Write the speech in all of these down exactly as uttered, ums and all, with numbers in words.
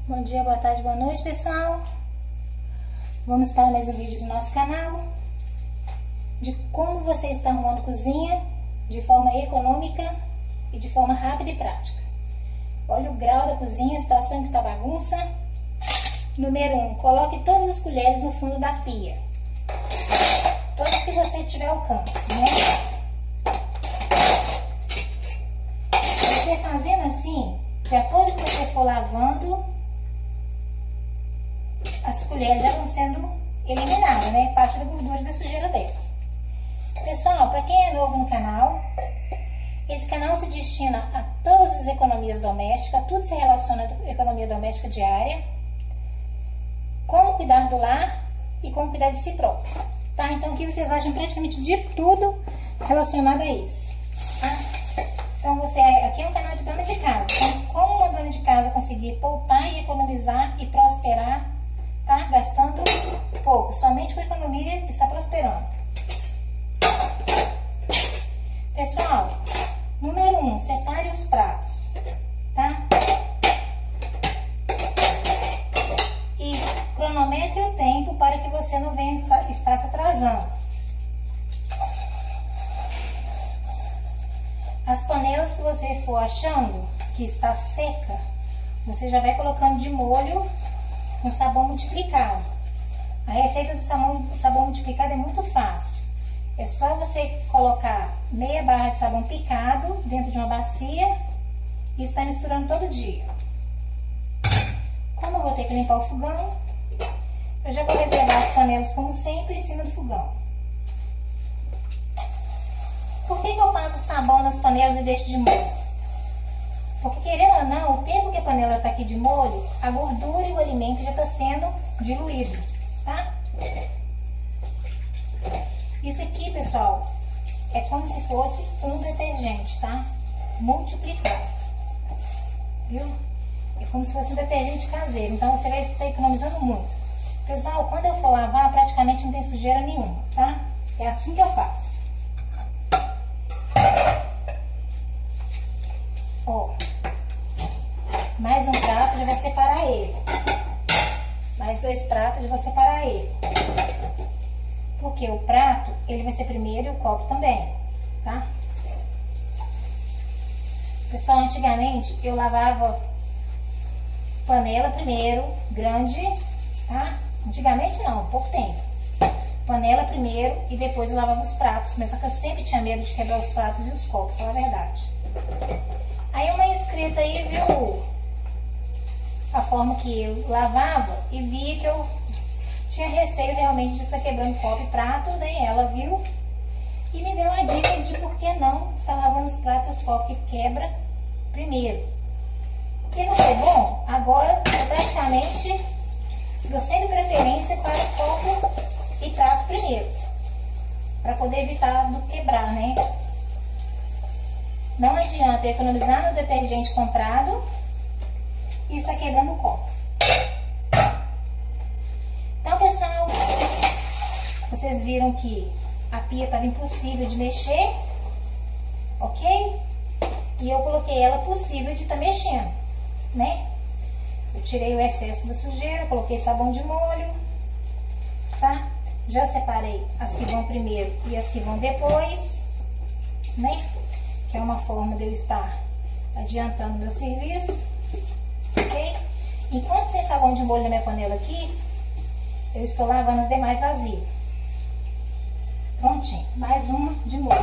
Bom dia, boa tarde, boa noite, pessoal. Vamos para mais um vídeo do nosso canal de como você está arrumando cozinha de forma econômica e de forma rápida e prática. Olha o grau da cozinha, a situação que está bagunça. Número um, coloque todas as colheres no fundo da pia. Todas que você tiver alcance, né? Você fazendo assim, de acordo com o que você for lavando, as colheres já vão sendo eliminadas, né? Parte da gordura e da sujeira dela. Pessoal, para quem é novo no canal, esse canal se destina a todas as economias domésticas, tudo se relaciona à economia doméstica diária, como cuidar do lar e como cuidar de si próprio, tá? Então aqui vocês acham praticamente de tudo relacionado a isso, tá? Então você, aqui é um canal de dona de casa, então como uma dona de casa conseguir poupar e economizar e prosperar, tá? Gastando pouco, somente com economia está prosperando. Pessoal, número um, separe os pratos, tá? E cronometre o tempo para que você não venha estar se atrasando. As panelas que você for achando que está seca, você já vai colocando de molho com sabão multiplicado. A receita do sabão, sabão multiplicado é muito fácil. É só você colocar meia barra de sabão picado dentro de uma bacia e estar misturando todo dia. Como eu vou ter que limpar o fogão, eu já vou reservar as panelas como sempre em cima do fogão. Por que que eu passo sabão nas panelas e deixo de molho? Porque, querendo ou não, o tempo que a panela está aqui de molho, a gordura e o alimento já está sendo diluído, tá? Isso aqui, pessoal, é como se fosse um detergente, tá? Multiplicado, viu? É como se fosse um detergente caseiro, então você vai estar economizando muito. Pessoal, quando eu for lavar, praticamente não tem sujeira nenhuma, tá? É assim que eu faço. Ó, mais um prato, já vou separar ele. Mais dois pratos, já vou separar ele. Porque o prato, ele vai ser primeiro e o copo também, tá? Pessoal, antigamente eu lavava panela primeiro, grande, tá? Antigamente não, pouco tempo. Panela primeiro e depois eu lavava os pratos. Mas só que eu sempre tinha medo de quebrar os pratos e os copos, pra falar a verdade. Aí uma inscrita aí viu a forma que eu lavava e via que eu tinha receio realmente de estar quebrando copo e prato, né? Ela viu e me deu a dica de por que não estar lavando os pratos e os copos que quebra primeiro. E não foi bom? Agora eu praticamente dou sempre preferência para o copo e prato primeiro, para poder evitar do quebrar, né? Não adianta economizar no detergente comprado e estar quebrando o copo. Então, pessoal, vocês viram que a pia estava impossível de mexer, ok? E eu coloquei ela possível de estar tá mexendo, né? Eu tirei o excesso da sujeira, coloquei sabão de molho, tá? Já separei as que vão primeiro e as que vão depois, né? Que é uma forma de eu estar adiantando meu serviço, ok? Enquanto tem sabão de molho na minha panela aqui, eu estou lavando as demais vasilhas. Prontinho, mais uma de molho.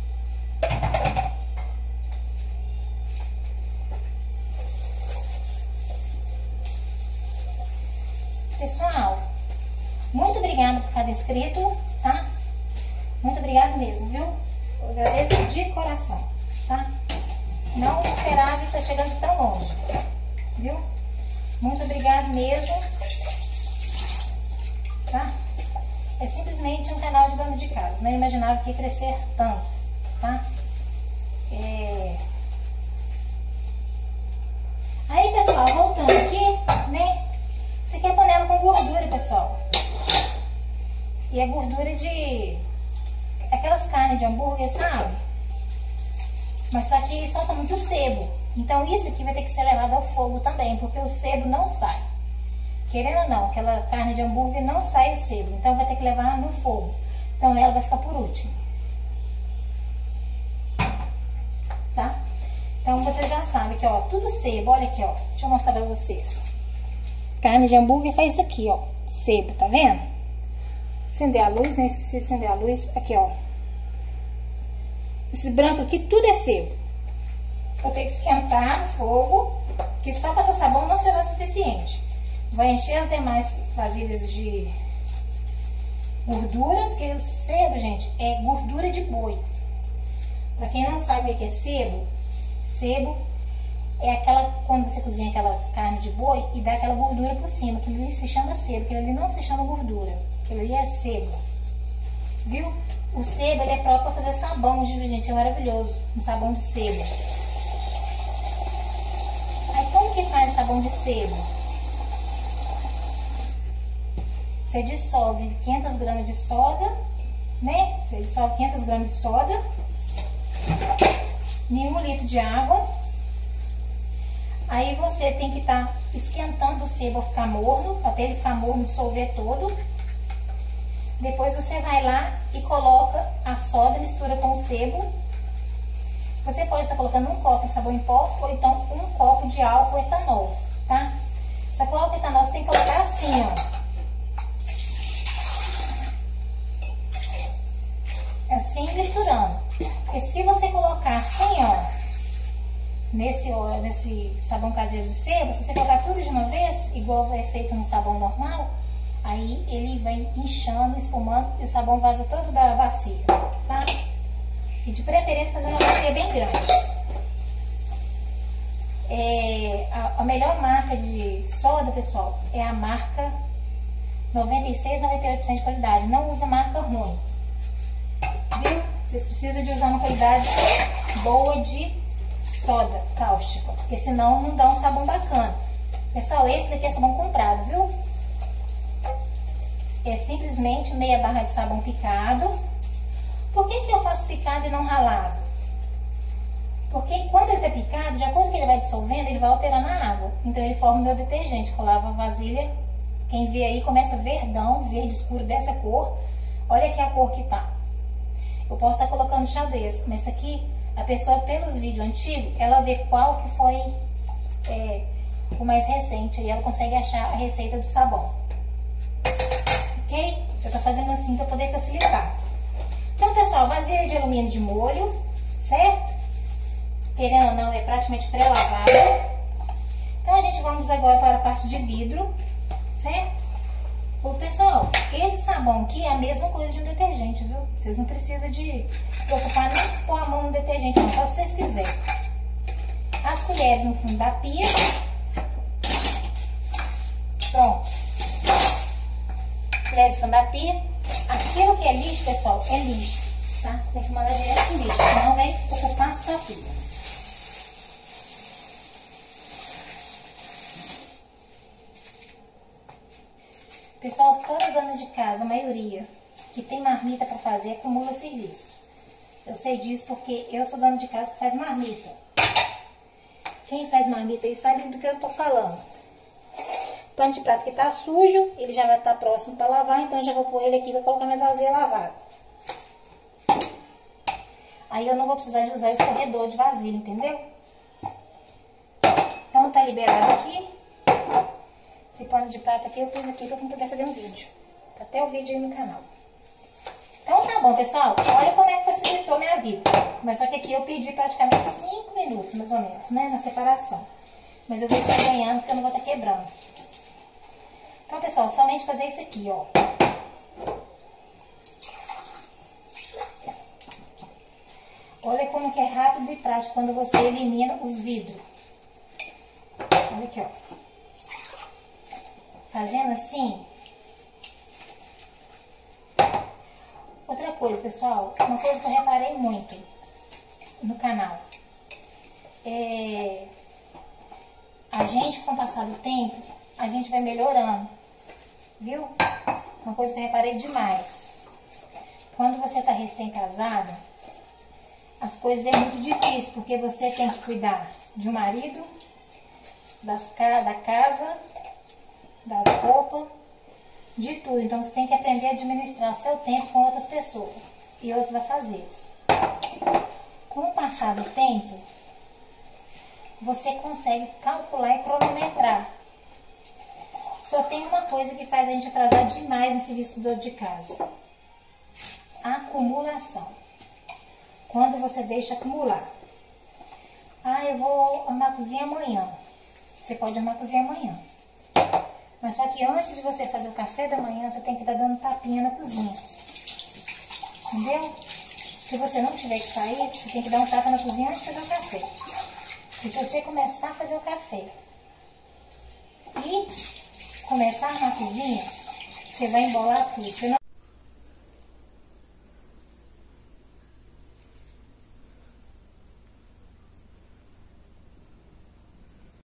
Pessoal, muito obrigada por cada inscrito, tá? Muito obrigada mesmo, viu? Eu agradeço de coração, tá? Não esperava estar chegando tão longe, viu? Muito obrigado mesmo, tá? É simplesmente um canal de dona de casa. Não imaginava que ia crescer tanto, tá? É... Aí, pessoal, voltando aqui, né? Isso aqui é panela com gordura, pessoal. E é gordura de... aquelas carnes de hambúrguer, sabe? Mas só que solta muito sebo. Então isso aqui vai ter que ser levado ao fogo também, porque o sebo não sai. Querendo ou não, aquela carne de hambúrguer não sai o sebo, então vai ter que levar no fogo. Então ela vai ficar por último. Tá? Então vocês já sabem que, ó, tudo sebo, olha aqui, ó. Deixa eu mostrar pra vocês. Carne de hambúrguer faz isso aqui, ó. Sebo, tá vendo? Acender a luz, né? Esqueci de acender a luz. Aqui, ó. Esse branco aqui, tudo é sebo. Vou ter que esquentar no fogo, que só passar sabão não será suficiente. Vai encher as demais vasilhas de gordura, porque o sebo, gente, é gordura de boi. Pra quem não sabe o que é sebo, sebo é aquela, quando você cozinha aquela carne de boi e dá aquela gordura por cima, aquilo ali se chama sebo, aquilo ali não se chama gordura, aquilo ali é sebo, viu? O sebo, ele é próprio para fazer sabão, gente, é maravilhoso, um sabão de sebo. Aí como que faz sabão de sebo? Você dissolve quinhentas gramas de soda, né? Você dissolve quinhentas gramas de soda em um litro de água. Aí você tem que estar tá esquentando o sebo a ficar morno, até ele ficar morno, dissolver todo. Depois você vai lá e coloca a soda, mistura com o sebo. Você pode estar colocando um copo de sabão em pó ou então um copo de álcool etanol, tá? Só que o álcool etanol você tem que colocar assim, ó. Assim, misturando. Porque se você colocar assim, ó, nesse, ó, nesse sabão caseiro de sebo, se você colocar tudo de uma vez, igual é feito no sabão normal, aí ele vai inchando, espumando e o sabão vaza todo da bacia, tá? E de preferência fazer uma bacia bem grande. É, a, a melhor marca de soda, pessoal, é a marca noventa e seis, noventa e oito por cento de qualidade. Não usa marca ruim. Viu? Vocês precisam de usar uma qualidade boa de soda cáustica, porque senão não dá um sabão bacana. Pessoal, esse daqui é sabão comprado, viu? É simplesmente meia barra de sabão picado. Por que que eu faço picado e não ralado? Porque quando ele tá picado, de acordo com que ele vai dissolvendo, ele vai alterando a água. Então ele forma o meu detergente, que eu lavo a vasilha. Quem vê aí começa verdão, verde escuro dessa cor. Olha aqui a cor que tá. Eu posso estar colocando xadrez, mas isso aqui, a pessoa pelos vídeos antigos, ela vê qual que foi é, o mais recente e ela consegue achar a receita do sabão. Ok? Eu tô fazendo assim para poder facilitar. Então, pessoal, vasilha de alumínio de molho, certo? Querendo ou não, é praticamente pré-lavada. Então, a gente vamos agora para a parte de vidro, certo? Ô, pessoal, esse sabão aqui é a mesma coisa de um detergente, viu? Vocês não precisam de preocupar nem pôr a mão no detergente, não, só se vocês quiserem. As colheres no fundo da pia. Pronto. Colheres no fundo da pia. Aquilo que é lixo, pessoal, é lixo, tá? Você tem que mandar direto pro lixo, senão vai ocupar a sua pia. Pessoal, toda dona de casa, a maioria, que tem marmita para fazer, acumula serviço. Eu sei disso porque eu sou dona de casa que faz marmita. Quem faz marmita aí sabe do que eu tô falando. O pano de prato que tá sujo, ele já vai estar próximo para lavar, então eu já vou pôr ele aqui para colocar minhas vasilhas lavadas. Aí eu não vou precisar de usar o escorredor de vasilha, entendeu? Então tá liberado aqui. Esse pano de prato aqui eu pus aqui para poder fazer um vídeo. Tá até o vídeo aí no canal. Então tá bom, pessoal. Olha como é que facilitou a minha vida. Mas só que aqui eu perdi praticamente cinco minutos, mais ou menos, né? Na separação. Mas eu vou estar ganhando porque eu não vou estar quebrando. Então, pessoal, somente fazer isso aqui, ó. Olha como que é rápido e prático quando você elimina os vidros. Olha aqui, ó. Fazendo assim. Outra coisa, pessoal, uma coisa que eu reparei muito no canal. É, a gente, com o passar do tempo, a gente vai melhorando, viu? Uma coisa que eu reparei demais. Quando você tá recém-casada, as coisas é muito difícil, porque você tem que cuidar de um marido, das, da casa, das roupas, de tudo. Então você tem que aprender a administrar seu tempo com outras pessoas e outros afazeres. Com o passar do tempo, você consegue calcular e cronometrar. Só tem uma coisa que faz a gente atrasar demais no serviço de casa: a acumulação. Quando você deixa acumular. Ah, eu vou arrumar a cozinha amanhã. Você pode arrumar a cozinha amanhã. Mas só que antes de você fazer o café da manhã, você tem que estar dando tapinha na cozinha. Entendeu? Se você não tiver que sair, você tem que dar um tapa na cozinha antes de fazer o café. E se você começar a fazer o café e começar na cozinha, você vai embolar tudo. Você não